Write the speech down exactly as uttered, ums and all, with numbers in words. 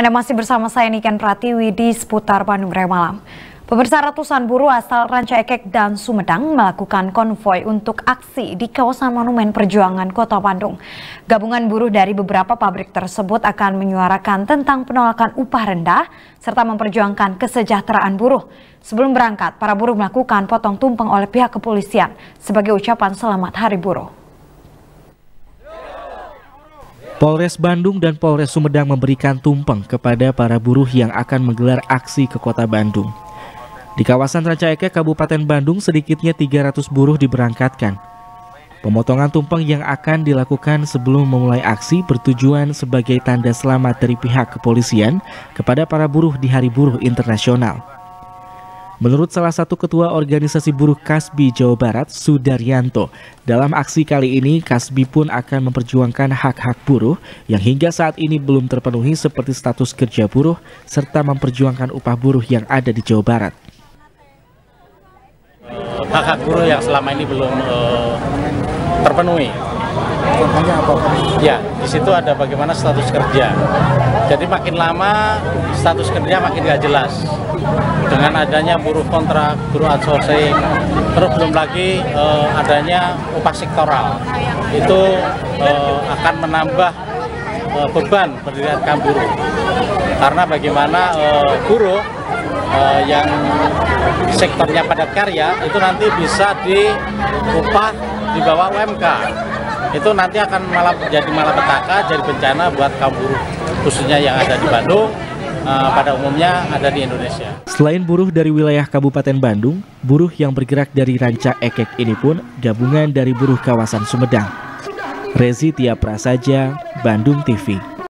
Anda masih bersama saya Niken Pratiwi di seputar Bandung Raya Malam. Pemirsa, ratusan buruh asal Ranca Ekek dan Sumedang melakukan konvoi untuk aksi di kawasan Monumen Perjuangan Kota Bandung. Gabungan buruh dari beberapa pabrik tersebut akan menyuarakan tentang penolakan upah rendah serta memperjuangkan kesejahteraan buruh. Sebelum berangkat, para buruh melakukan potong tumpeng oleh pihak kepolisian sebagai ucapan selamat Hari Buruh. Polres Bandung dan Polres Sumedang memberikan tumpeng kepada para buruh yang akan menggelar aksi ke Kota Bandung. Di kawasan Ranca Ekek, Kabupaten Bandung, sedikitnya tiga ratus buruh diberangkatkan. Pemotongan tumpeng yang akan dilakukan sebelum memulai aksi bertujuan sebagai tanda selamat dari pihak kepolisian kepada para buruh di Hari Buruh Internasional. Menurut salah satu ketua organisasi buruh Kasbi Jawa Barat, Sudaryanto, dalam aksi kali ini Kasbi pun akan memperjuangkan hak-hak buruh yang hingga saat ini belum terpenuhi seperti status kerja buruh serta memperjuangkan upah buruh yang ada di Jawa Barat. Hak-hak buruh yang selama ini belum uh, terpenuhi. Contohnya apa? Ya, di situ ada bagaimana status kerja. Jadi makin lama status kerja makin gak jelas. Dengan adanya buruh kontrak, buruh outsourcing, terus belum lagi uh, adanya upah sektoral. Itu uh, akan menambah uh, beban berdirikan kaum buruh. Karena bagaimana uh, buruh uh, yang sektornya padat karya itu nanti bisa diupah di bawah U M K. Itu nanti akan malah jadi malapetaka, jadi bencana buat kaum buruh khususnya yang ada di Bandung, uh, pada umumnya ada di Indonesia. Selain buruh dari wilayah Kabupaten Bandung, buruh yang bergerak dari Ranca Ekek ini pun gabungan dari buruh kawasan Sumedang. Rezi Tia Prasaja, Bandung T V.